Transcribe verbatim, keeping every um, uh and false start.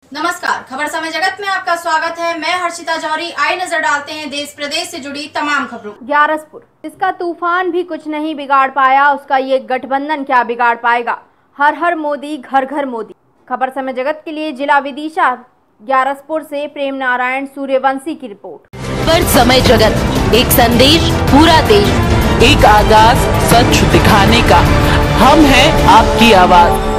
नमस्कार, खबर समय जगत में आपका स्वागत है। मैं हर्षिता जौहरी। आई नजर डालते हैं देश प्रदेश से जुड़ी तमाम खबरों। ग्यारसपुर, जिसका तूफान भी कुछ नहीं बिगाड़ पाया, उसका ये गठबंधन क्या बिगाड़ पाएगा। हर हर मोदी, घर घर मोदी। खबर समय जगत के लिए जिला विदिशा ग्यारसपुर से प्रेम नारायण सूर्यवंशी की रिपोर्ट। खबर समय जगत, एक संदेश पूरा देश, एक आगाज सच दिखाने का। हम हैं आपकी आवाज।